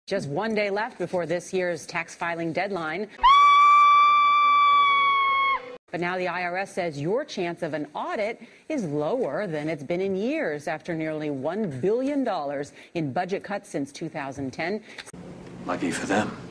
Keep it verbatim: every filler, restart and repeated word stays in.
Just one day left before this year's tax filing deadline. But now the I R S says your chance of an audit is lower than it's been in years after nearly one billion dollars in budget cuts since two thousand ten. Lucky for them.